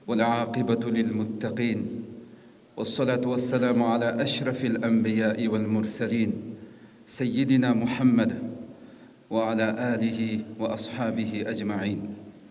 والعاقبة للمتقين والصلاة والسلام على أشرف الأنبياء والمرسلين سيدنا محمد وعلى آله وأصحابه أجمعين.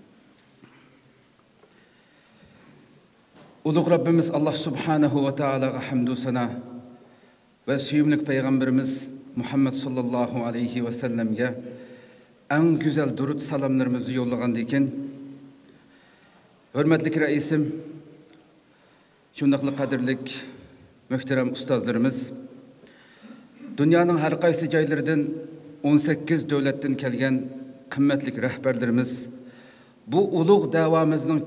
Ulug' Rabbimiz Allah subhanahu wa ta'alaga hamdu sana ve süyümlük Peygamberimiz Muhammed sallallahu aleyhi ve sellem'ge en güzel durut salamlarımızı yollagandikin. Hürmetlik reisim, şundaqlı qadirlik muhterem ustazlarımız, dünyanın her qaysı jaylarından 18 devletten kelgen kıymetlik rehberlerimiz, bu ulug' davamızın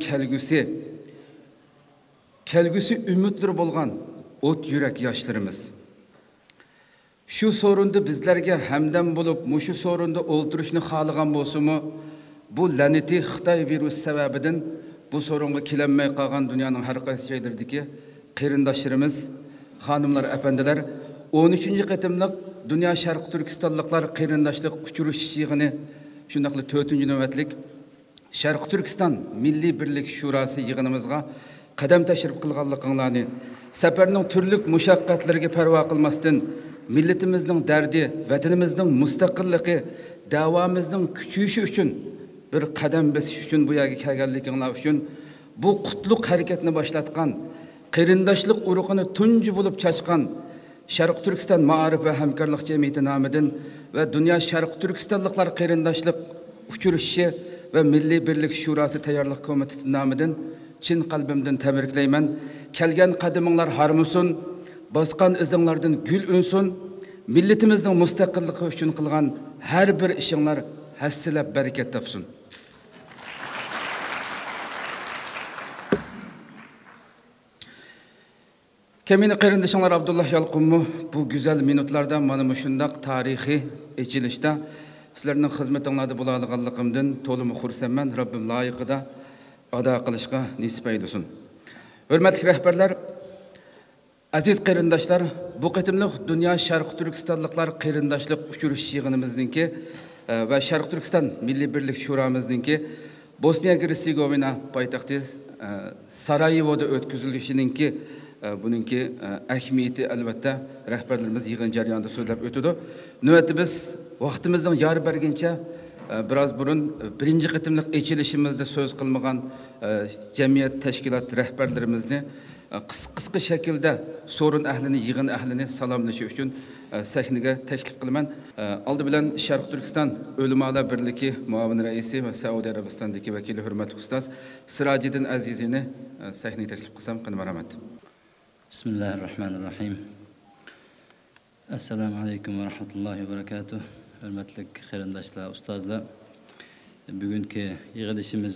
kelgüsü ümitli bolgan ot yürek yaşlarımız. Şu sorunda bizlerge hemden bulup, muşu sorunda olturuşunu xalıgan bolsumu, bu laneti Xitay virüs sebebiden bu sorunga kilenmey qalgan dünyanın her qaysı jaylardaki qeyrindaşlarımız, hanımlar, efendiler, 13. qetimlik Dünya Şarkı Türkistanlıklar qeyrindaşlık uçuruş yığını, şundaqlı 4. növetlik Şarkı Türkistan Milli Birlik Şurası yığınımızga qadam taşırıp qılganlıqlarını, seferinin türlük muşaqqatlarga parva qılmasdan, milletimizin derdi, vatanimizin mustaqilliqi, davamizin küçüyüşü üçün, bir qadam besiş üçün bu yerga kelganliginglar üçün, bu qutluk hareketini başlatgan, qeyrindaşlık uruqini tunji bulup çaçqan Şarkı Türkistan Maarif ve Hamkarlık Cemiyeti namıdın ve Dünya Şarkı Türkistanlıklar Qeyrindaşlık Uçuruşu ve Milli Birlik Şurası Tayarlıq Komiteti namıdın çin kalbimden tebrikleymen. Kelgen kadımınlar harmusun, baskan izinglardan gül ünsün, milletimizin müstakilliği üçün kılgan her bir işinler hassilep bereket tapsın. Kemini qeyrindaşlar Abdullah Yalqunmu bu güzel minutlarda mana muşundaq tarihi echilishda sizlarning xizmatinglarda bo'lalig'anligimdan to'liq xursandman. Rabbim loyiqida ado qilishga nasib aylasin. Hurmatli rahbarlar, aziz qeyrindaşlar, bu qitimliq Dünya Şarkı Türkistanlıklar qeyrindaşlık uçuruş yig'inimizningki va Şarkı Türkistan Milli Birlik Şuramizningki Bosniya Hersegovina poytaxti Sarayevoda o'tkazilishininkki bununki ahmiyeti elbette rehberlerimiz yığın jarayonida so'zlab o'tdi. Növbeti biz vaqtimizdan yar berguncha biraz burun birinci qitimliq echilishimizda so'z qilmagan jamiyat tashkilot rehberlerimizni qisqa shaklda sorun ahlini, yığın ahlini salomlashi uchun sahnaga taklif qilaman. Oldi bilan Sharq Turkiston O'limalar birligi muavin raisi va Saudiya Arabistonidagi vakili hurmatli ustoz Sirajiddin Azizini sahnaga taklif qilsam, rahmat. Bismillahirrahmanirrahim. Assalamu alaykum ve rahmetullahi ve berekatuh. Hürmetli qeyrindaşlar, ustazlar. Bugünkü yig'ilishimiz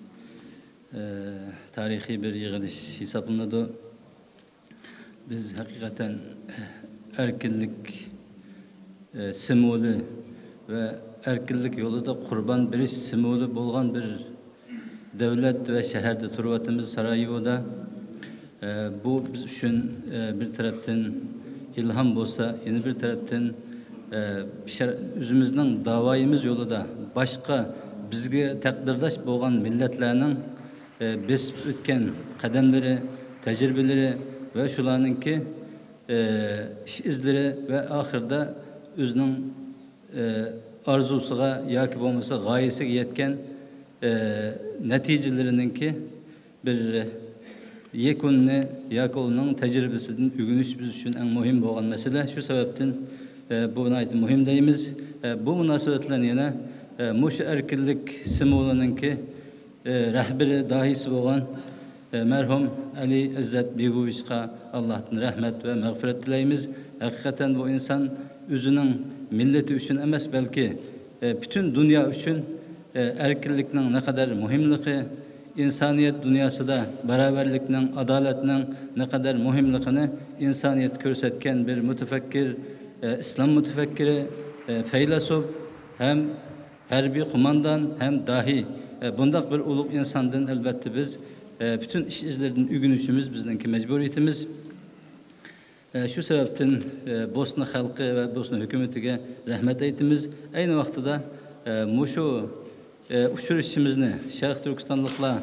tarihi bir yig'ilish hisoblanadi. Biz hakikaten erkinlik simvoli ve erkinlik yolunda kurban beriş simvoli bo'lgan bir devlet ve şehirde turvatımız Sarayevo'da. Bu biz üçün bir taraftan ilham bolsa, yeni bir taraftan özümüzün davayımız yolunda başka bizge takdirdaş bolgan milletlerinin besip ötken kademleri, tecrübeleri ve şularınki iş izleri ve ahirde özünün arzusuga yaki bolmasa gayesiga yetken neticelerininki bir yekunni yakolunun tecrübesinden ügünüş biz için en mühim olan mesele. Şu sebepten bu nayet mühim deyimiz. Bu münasebetle yine muş erkillik simvolununki rehberi dahisi olan merhum Ali İzzet Begoviç'a Allah'tan rahmet ve mağfiret dileyimiz. Hakikaten bu insan özünün milleti için emes belki bütün dünya için erkillikinin ne kadar mühimliği, insaniyet dünyasında beraberlikinin, adaletinin ne kadar mühimliğini insaniyet körsetken bir mütefekkir, İslam mütefekkiri, feylasuf, hem harbi kumandan hem dahi bundak bir uluk insandan elbette biz bütün iş izlerinin ügünüşümüz bizdenki mecburiyetimiz. Şu sebepten Bosna halkı ve Bosna hükümetine rahmet eytimiz. Aynı vaxtıda muşu uçuruşimizni Şarkı Türkistanlıkla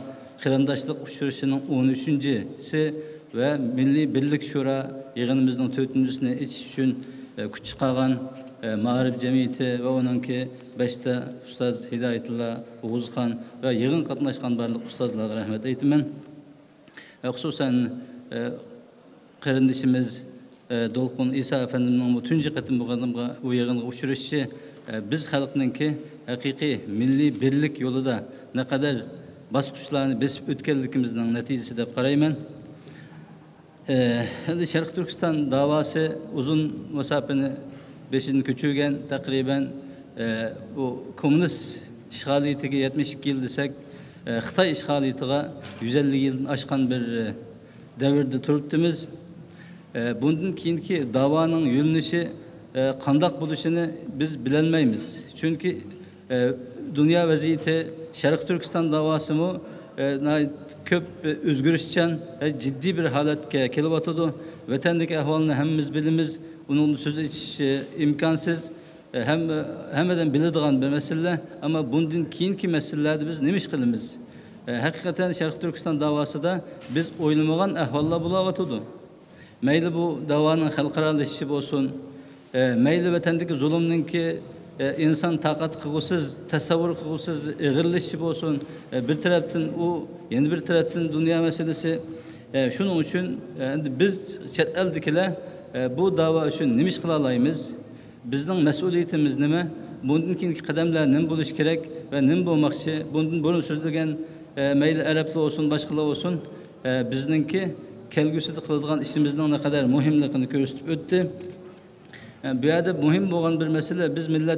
Kırandaşlık uçuruşunun 13-si ve Milli Birlik Şura yığınımızın 4-sine iç üçün kuch chiqargan Ma'arif Cemiyeti ve onunki 5'te Ustaz Hidayetullah Oğuzhan ve yığın katnaşkan barlık ustazlarga rahmet aytaman. Hususan qarindishimiz Dolqun İsa Efendimizning bu tunji qatim bu yığınga uçuruşu biz xalqninki haqiqiy milliy birlik yo'lida ne kadar basqıçlarını besip ötkenlikimizden neticesi de qarayman. Endi Şarkı Türkistan davası uzun mesafeni 5'ini köçürgen takriben bu komünist işgaliyetiga 72 yıl desek Xitay işgaliyetiga 150 yıldan aşkan bir devirde turuptimiz. Bundan keyinki davanın yönünüşü qandaq buluşunu biz bilenmeymiz. Çünkü dünya vaziyeti Şarkı Türkistan davası mı köp özgürüşçen ciddi bir halatga kelyapti. Vatandagi ahvolni hammamiz bilamiz. Onun sözü hiç imkansız. Hemmeden biladigan bir mesele ama bundan keyinki meselelerde biz nima ish qilamiz? Hakikaten Şarkı Türkistan davasida biz o'ylamagan ahvollar bo'layotdi. Mayli bu davanın xalqaralashib bo'lsin, mayli vatandagi zulmninki insan taqat qilgusiz, tasavvur qilgusiz ig'irlishi bo'lsin. Bir tarafdan u, yana bir tarafdan dünya meselesi. Şunun için biz chet eldagilar bu dava için nima ish qila olamiz? Bizning mas'uliyatimiz nima? Bundan keyingi qadamlar nima bo'lishi kerak va nima bo'lmoqchi? Bundan burun so'zlagan mayli arablar olsun, boshqalar olsun, bizningki kelgusida qiladigan ishimizning ne kadar muhimligini ko'rsatib o'tdi. Bu yerda muhim bo'lgan bir mesele, biz millet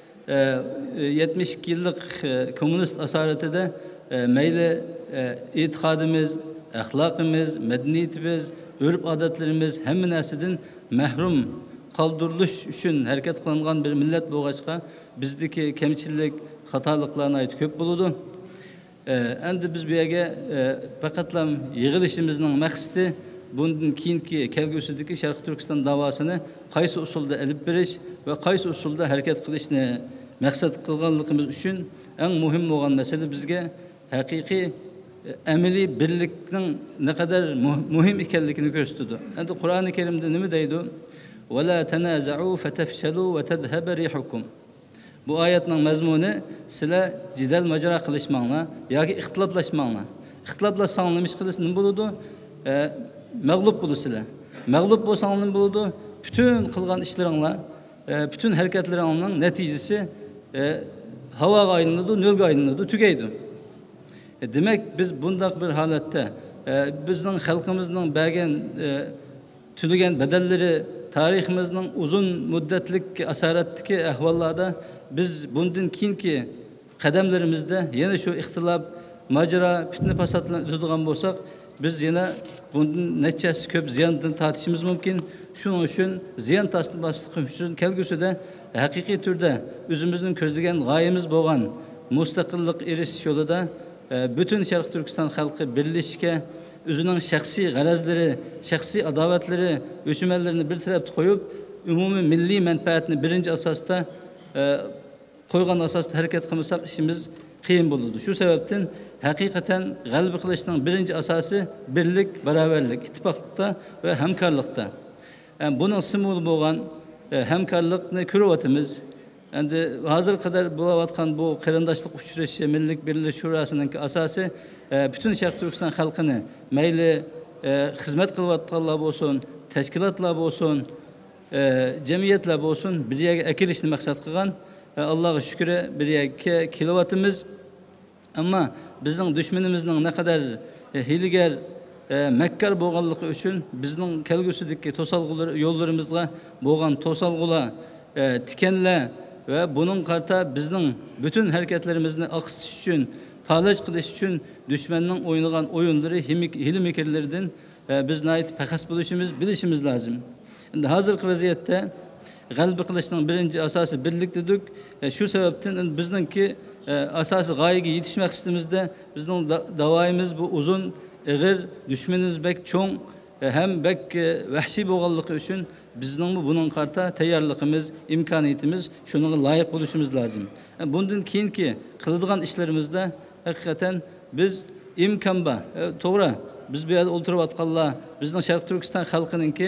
72 yıllık komünist asaretide mayli e'tiqodimiz, ahlakımız, medeniyetimiz, örf adetlerimiz hamma narsadan mahrum qoldirilish uchun harakat qilingan bir millet bo'lg'achqa bizdagi kamchilik, xatoliklarni aytib ko'p bo'ladi. Endi biz bu yerga faqatlam yig'ilishimizning maqsadi bundan keyingi kelgusidagi Sharq Turkiston davosini qaysi usulda olib berish va qaysi usulda harakat qilishni maqsad qilganligimiz uchun eng muhim bo'lgan masala bizga haqiqiy amaliy birlikning ne kadar muhim ekanligini ko'rsatdi. Endi Qur'oni Karimda nima deydi? "Va la tanaza'u fatafshalu va tadhhabu rihukum." Bu oyatning mazmuni sizlar jidal majra qilishmanglar yoki ixtiloflashmanglar. Ixtiloflashsanglar nima qilish nima bo'ladi? Mag'lub bo'lasizlar. Mag'lub bo'lsanglar nima bo'ladi? Bütün qilgan ishlaringlar, bütün harakatlaringning natijasi havoga aylanadi, nolga aylanadi, tugaydi. Demek biz bundaq bir holatda bizning xalqimizning bergan tulagan bedelleri, tariximizning uzun muddatlik asaratdagi ahvollarda biz bundan keyingi qadamlarimizda yana shu ixtilof, majra, fitna fasodlarni uzadigan bo'lsak, biz yana bundan nechasi ko'p ziyondan tortishimiz mumkin. Shuning uchun ziyon tortmaslik uchun kelgusida haqiqiy turda o'zimizning ko'zlagan g'oyamiz bo'lgan mustaqillik erishish yo'lida bütün Şarkı Türkistan halkı birleşke, özünün şahsi garazları, şahsi adavetleri, ölçümellerini bir tarafta koyup, umumi milli menfaatini birinci asasta koygan asasta hareket kılmasak işimiz kıyım bulundu. Şu sebepten hakikaten galbi kılışının birinci asası birlik, beraberlik, ittifaklıkta ve hemkarlıkta. Yani bunun simvolu boğan hemkarlıkını kürovatımız, endi hazır kadar bulavatkan bu qarindaşlık uçuruşu Milli Birlik Şurasının asası bütün Şarkı Türkistan halkını meyli hizmet kılvatlarla olsun, teşkilatla olsun, cemiyetler olsun bir yere ekilişini maksat kılgan Allah'a şükür bir yere kilovatımız ama bizim düşmanımızın ne kadar hiliger mekkar boğanlığı için bizim kelgüsüdeki tosalgılar yollarımızla boğan tosalgıla tikenle ve bunun karta bizning bütün hareketlerimizni aqsitish uchun, falaj qilish uchun düşmanning o'ynagan o'yinlari, hili-mikirlaridan biz nayt paxas bo'lishimiz, bilishimiz lazım. Endi hozirgi vaziyatda g'alaba qilishning birinchi asosi birlik dedik. Shu sababdan bizningki asosi g'oyaga yetish maqsadimizda bizning davoyimiz bu uzun, ig'ir, düşmanimiz bek cho'ng hem bek vahshiy bo'lganligi uchun bizning bunun karta tayyorligimiz, imkoniyatimiz şunun layık buluşumuz lazım. Bundan keyinki qiladigan ishlarimizda hakikaten biz imkon bor. To'g'ri, biz bu yerda o'ltirib atqanlar bizning Sharq Turkiston xalqininki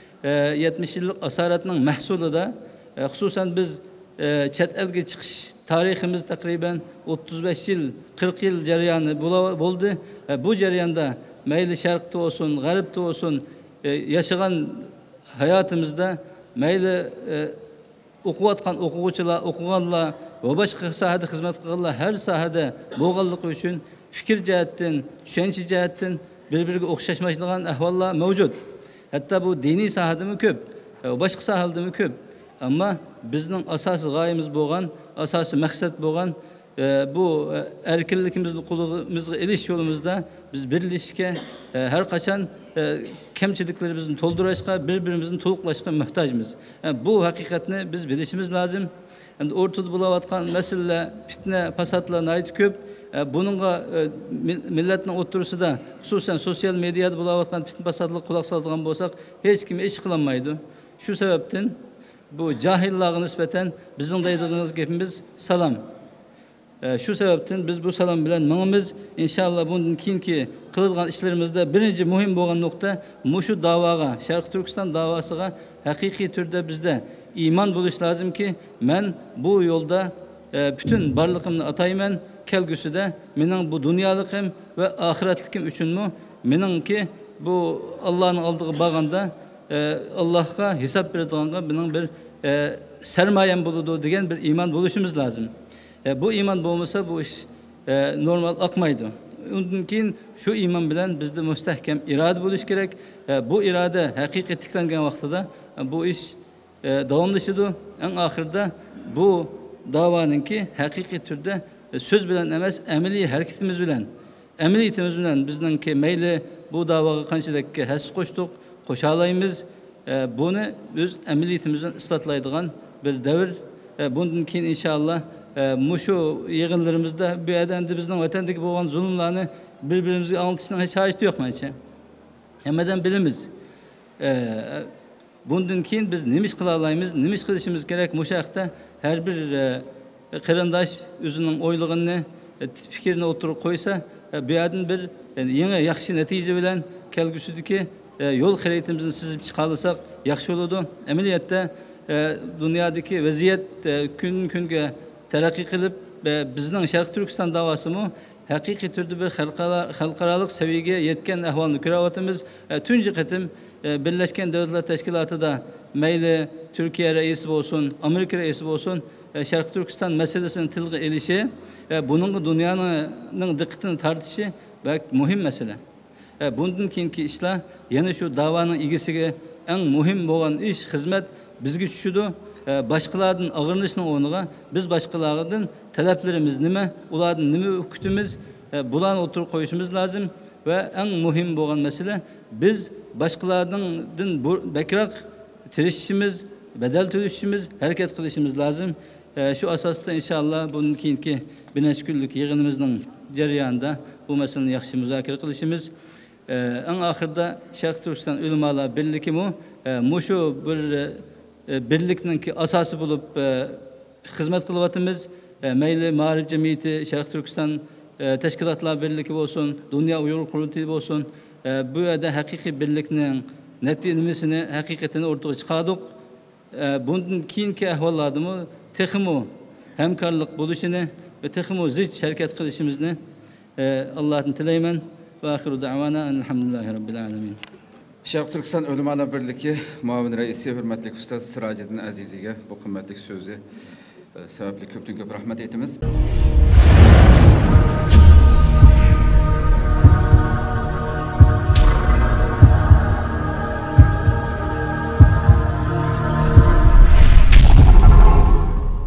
70 yillik asoratning mahsulida, xususan biz chet elga chiqish tariximiz takriben 35 yıl, 40 yıl jarayoni bo'ldi. Bu jarayonda mayli sharqda olsun, g'arbda olsun, yaşagan hayatımızda mayli o'qiyotgan o'quvchilar, o'qiganlar va boshqa sohada xizmat qilganlar har sohada bo'lganligi uchun fikr jihatdan, tushuncha jihatdan bir-biriga o'xshashmaydigan ahvollar mavjud. Hatta bu diniy sohadami ko'p, boshqa sohalardami ko'p. Ama bizning asosiy g'oyamiz bo'lgan, asosiy maqsad bo'lgan bu erkinligimizni qo'limizga ilish yo'limizda biz birlashishga, har qachon kamchiliklarimizni to'ldirishga, bir-birimizni to'liqlashga muhtojmiz. Bu haqiqatni biz bilishimiz lozim. Endi o'rtada bo'layotgan masalalar, fitna, fasodlar nihoyat ko'p. Bununla milletning o'rtasida, xususan sosyal medyada bo'layotgan fitna fasodlarga quloq soladigan bo'lsak, hech kim ish qilolmaydi. Shu sababdan bu cahillarga nispeten bizim deydiğimiz gapimiz salam. Şu sebepten biz bu salam bilen mağımız inşallah bundan keyinki kılılgan işlerimizde birinci mühim olan nokta muşu davaga, Şarkı Türkistan davasıga hakiki türde bizde iman buluş lazım ki ben bu yolda bütün barlığımı ataymen kelgüsü de menin bu dünyalıkım ve ahiretlikim üçün mü menin ki bu Allah'ın aldığı bağında Allah'a hesap verdiğinde benim bir sermayem buludu degen bir iman buluşumuz lazım. Bu iman olmasa bu iş normal akmaydı. Ondan keyin şu iman bilen bizde müstehkem irade buluş gerek. Bu irade hakiki tiklengen vaxtıda bu iş davamlaşıdı. En ahirde bu davanınki hakiki türde söz bilen emez, emeli hareketimiz bilen. Emeliyetimiz bilen bizdenki meyli bu davaga kançadaki hes koştuk, koşalayımız. Bunu biz emeliyetimizden ispatlaydıgan bir devir. Bundan keyin inşallah muşu yığınlarımızda bir edendi bizden vatandaki boğan zulümlerini birbirimize anlatışından hiç haceti yok bence. Hemeden bilimiz. Bundan keyin biz nimiş kılalayımız, nimiş kılışımız gerek muşakta her bir kırındaş özünün oyluğunu, fikrini oturup koysa bir adın bir yeni yakşı netice bilen kelgüsüdeki yol xaritamızı sizip çıkarırsak yaxşı olurdu. Ameliyatda dünyadaki vaziyet gün günge terakki kılıp bizning Sharq Turkiston davası mı hakiki türde bir halkaralık seviyeye yetken ahvalını ko'ryapmiz. Tunji qitim Birleşken Devletler Teşkilatı'da meyli Türkiye reisi olsun, Amerika reisi olsun Sharq Turkiston meselesini tilga ilişi, bunun dünyanın dikkatini tartışı belki mühim mesele. Bundan keyinki işler yani şu davanın ilgisiga en mühim olan iş, hizmet bizge düşüdü. Başkalardan ağırlışının onuğa biz başkalardan taleplerimiz nime, ulardan nime hükütümüz bulan oturup koyuşumuz lazım ve en mühim olan mesele biz başkalardan bekrak tirişimiz, bedel türüşümüz, hareket kılışımız lazım. Şu asasta inşallah bunun keyinki bineş günlük yığınımızın jarayonida bu meseleni yaxshi muzokara qilishimiz. En ahirde Sharq Turkiston ulamalar birligi mushu bir birlikninki asosi bo'lib xizmat qilyapmiz. Mayli Ma'rif jamiyati, Sharq Turkiston tashkilotlar birligi bo'lsin, Dunyo Uyg'ur qurultiyi bo'lsin, bu yerda haqiqiy birlikning natijasini, haqiqatini o'rtaga chiqardik. Bundan keyingi ahvollarda texmo hamkorlik bo'lishini ve texmo zich harakat qilishimizni Allohdan tilayman. Ve ahiru da'vana elhamdülillahi rabbil alamin. Sharq Turkiston Ulamalar Birligi muavin raisi hurmatli ustoz Sirajiddin Aziziga bu qimmatli so'zi sababli ko'pdan ko'p rahmat aytamiz.